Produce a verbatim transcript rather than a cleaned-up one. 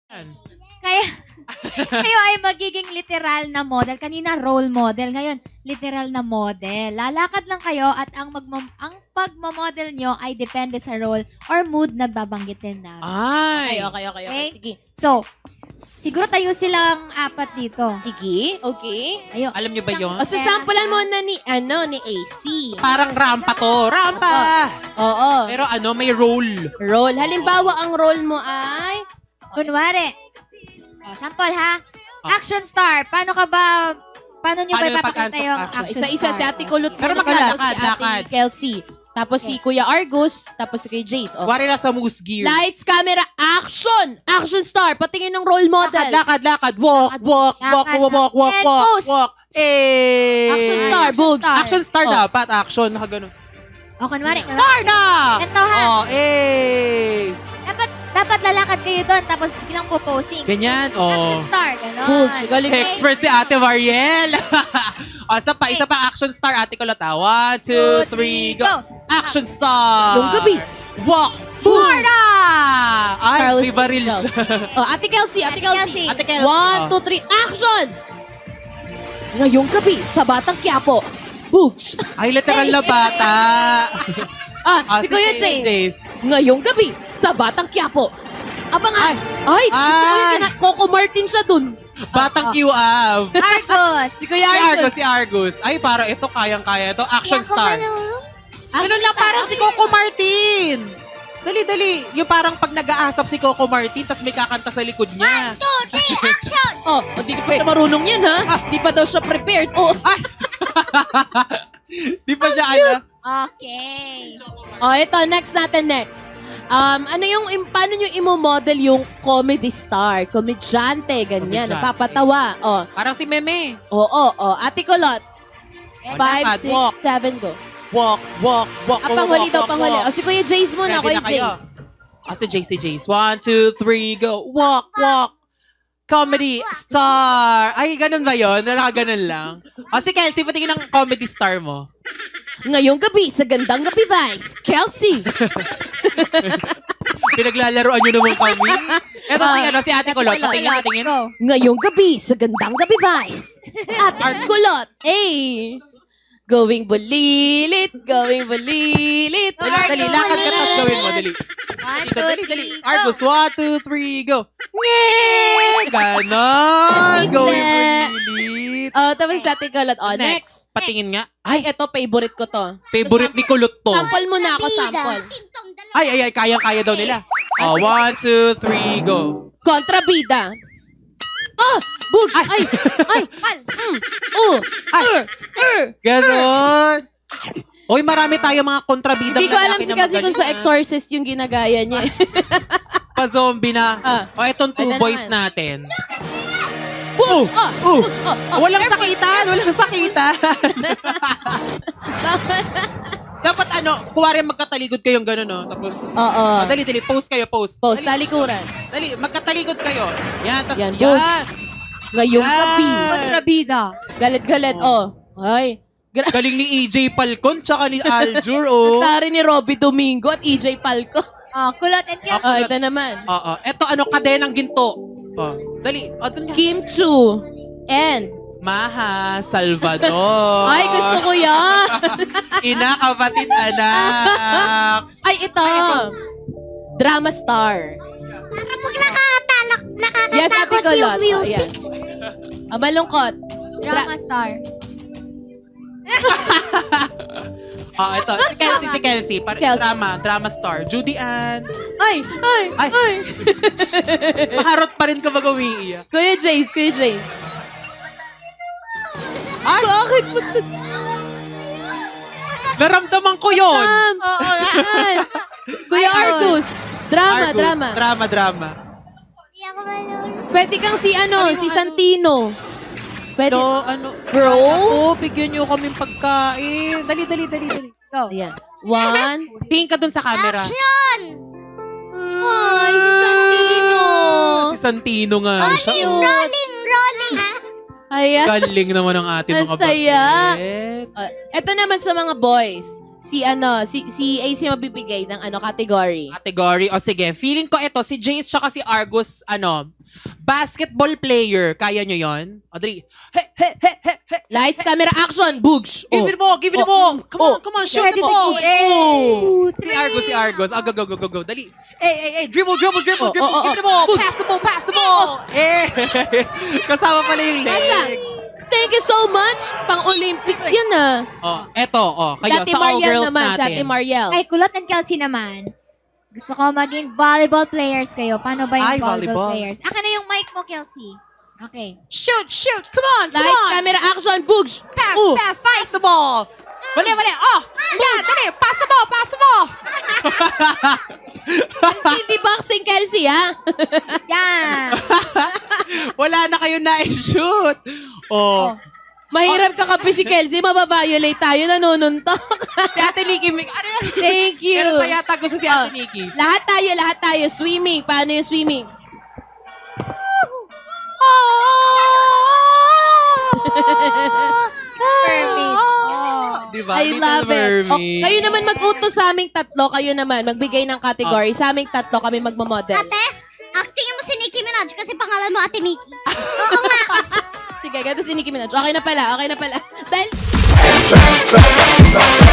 Kaya, kayo ay magiging literal na model. Kanina, role model. Ngayon, literal na model. Lalakad lang kayo at ang, magmam ang pagmamodel nyo ay depende sa role or mood na babanggitin na. Ay, Okay, okay, okay. okay. Sige. So, siguro tayo silang apat dito. Sige, okay. Ayo. alam niyo ba yun? O, sasampulan mo na ni, ano, ni A C. Parang rampa to. Rampa! Oo. Pero ano, may role. Roll. Halimbawa, ang role mo ay... Kunwari. O, sample ha. Action star. Paano ka ba, paano nyo Paano ba yung ipapakita pag-action? yung Action action Isa-isa, si star? Ate Kulot. Pero muna, maglalakad, tapos si Ate lakad. Kelsey. Tapos si Kuya Argus. Tapos si Kuya Jace. Okay. Wari na sa moose gear. Lights, camera, action! Action star. Patingin ng role model. Lakad, lakad, lakad. Walk, walk, walk, Lakad, walk, walk, walk, and walk, pose. walk. Eh! Action star, Action Bugs. star. Action star Oh. dapat. Action. Nakaganon. O, kunwari. Star na! Ito ha. Oh, eh! Dapat, dapat lalakad kayo doon tapos biglang po-posing. Ganyan, Action oh. star. Ganon. Bugs, galing. Expert si Ate Mariel. O, isa pa, isa pa action star, Ate Kulot. ah. One, two, three, go. Action star! Yung gabi. Walk! Florida! Ay, Carlos may baril Angels. siya. Oh, Ate Kelsey, Ate Ate Kelsey. Kelsey. Ate Kel. One, Oh. two, three, action! Ngayong gabi, sa Batang Quiapo. Bugs. Ay, literal na bata. Ah, Ah, si Kuya Jace. Jace. Ngayong gabi, sa Batang Quiapo. Abangan. Ay, gusto ko Ay. yung kina- Coco Martin siya dun. Batang Q A V. Argos. Si Kuya Si Argus, Argus. si Argus. Ay, para ito, kayang-kaya ito. Action Hindi ako star. marunong. Ganun lang, parang si Coco Martin. Dali, dali. Yung parang pag nag-aasap si Coco Martin, tas may kakanta sa likod niya. Two, three, action! Oh, hindi pa siya marunong yan, ha? Hindi pa daw siya prepared. Oh, Di pa siya, ano? Okay. oh ito, next natin, next. Um, ano yung, im- paano nyo imo-model yung comedy star? Komedyante, ganyan, Komedyante. napapatawa. Oh, Parang si Meme. oo, oh, oh. Ate Kulot. Five, lakad, six, walk. seven, go. Walk, walk, walk. Ah, walk, panghuli walk, daw, walk, panghuli. walk. O, si Kuya Jace muna, Ready Kuya na kayo. Jace. Ah, si Jace, si Jace. One, two, three, go. Walk, walk. Comedy star. Ay, ganun ba yun? Nakaganon lang. O, si Kelsey, patingin ng comedy star mo. Ngayong gabi, sa Gandang Gabi Vice, Kelsey. Pinaglalaroan nyo naman kami. Ito si, Ah, ano, si Ate Ate Kulot. Kulot. Patingin, patingin. Go. Ngayong gabi, sa Gandang Gabi Vice, Ate Kulot. Eh, going bulilit, going bulilit. Dali, dali. Lakad ka, tapos gawin mo. Dali. One, Dito, two, dali, dali. three, go. Argus, one, two, three, go. Nyeh! Ganon. Going bulilit. Oh, tapos sa Ate Kulot. Oh, next. Patingin nga. Ay, eto, favorite ko to. Favorite ni Kulot to. Sample mo na ako, sample. Ay, ay, ay. Kayang-kaya daw nila. Oh, one, two, three, go. Kontrabida. Ah! Bugs! Ay! Ay! Pal. Mm, uh, er, er. Ganon. Uy, marami tayo mga kontrabidang Hindi ko alam lalaki si na kasi kung sa magaling, ah. Exorcist yung ginagaya niya. Pa-zombie na. Ah. O, etong two Ito boys naman. natin. Bugs! Ah! Oh. Bugs! Ah! Ah! Walang sakitan, walang sakitan. Dapat ano, kuwari magkataligod kayong gano'n, no? Tapos, Oo. oh, dali, dali, pose kayo, pose. Post, Dali, talikuran. dali, magkataligod kayo. Yan, tapos, Yan, yan. Bugs. Ngayong Yan. gabi. Kontrabida. Galit-galit, oh. Ay. Gra- Galing ni E J Falcon, tsaka ni Aljur, oh. Tari ni Robby Domingo at E J Palco. Oh, kulot and Kelsey. Oh, ito naman. Oo. Eto, ano, kadenang ginto. Oh, dali. O, dun nga. Kim Chu. And. Maha Salvador. Ay, gusto ko yan. Ina, kapatid, anak. Ay, ito. Drama star. Para pag nakatalak, Yes, Ate nakakatakot Kulot. yung Oh, music. ayan. Ah, malungkot. Drama star. Oh, ito. Si Kelsey, si Kelsey. Par- Kelsey. Drama, drama star. Judy Ann. Ay, ay, Ay. ay. Maharot pa rin ka ba umiiyak? Kuya Jace, Kuya Jace. Ay, Bakit mo ito? naramdaman ko yun. Ma'am. Oo nga. Ay. Kuya Ayun. Argus. Drama, Argus. drama. Drama, drama. Hindi ako marunong. Pwede kang si ano, Ano si yung Santino. Pwede. So, ano? Bro? Ako, bigyan niyo kami pagkain. Dali, dali, dali, dali. Go. Ayan. One. Tingin ka dun sa camera. Action! Ay, si Santino. Si Santino nga siya. Cute. Rolling, rolling. Ayan. Galing naman ang ating Ang mga saya. bagets. Uh, eto naman sa mga boys. Si ano, si si A C mabibigay ng ano category. Category. O sige, feeling ko ito, si Jace tsaka si Argus, ano, basketball player. Kaya nyo yon? Audrey, he, he, he, he, he. Lights, camera, action, boogs. Give Oh. it mo, give it Oh, mo. mm, Come on, oh. come on, shoot Ready the to ball. shoot. Eh. Two, Si Argus, si Argus. Ah, go, go, go, go, go. Dali. Eh, eh, eh, dribble, dribble, dribble, Oh, dribble. oh, oh, Give it the ball. oh. Pass the ball, pass the ball. Eh. Kasama pala yung Asa? leg. Thank you so much. Pang-Olympics yan ah. Oh, eto, oh. Kayo, Dati sa all Mariel girls naman, natin. Dati Mariel. Kay Kulot and Kelsey naman, gusto ko maging volleyball players kayo. Paano ba yung Ay, volleyball. volleyball, players? Aka na yung mic mo, Kelsey. Okay. Shoot, shoot. Come on, come Lights, on. camera, action, boogs. Pass, Oh. pass, pass the ball. Mali, mali. Oh, yan, dali. Pass mo, pass mo. Hindi boxing, Kelsey, ha? Yan. Wala na kayo na-shoot. Oh. Oh. Mahirap kakapi si Kelsey, mababiolate tayo, nanununtok. Si Ate Nikki, may- ano yan? Thank you. Meron pa yata gusto si Ate Oh. Nikki. Lahat tayo, lahat tayo. Swimming. Paano yung swimming? Mermaid. Oh. Diba? I Little love it. O, Mermaid. kayo naman mag-utos sa aming tatlo. Kayo naman, magbigay ng category. Sa aming tatlo, kami magmamodel. Ate, actingin mo si Nicki Minaj kasi pangalan mo Ate Nicki. Oo nga. Sige, ganito si Nicki Minaj. Okay na pala, okay na pala. Dahil...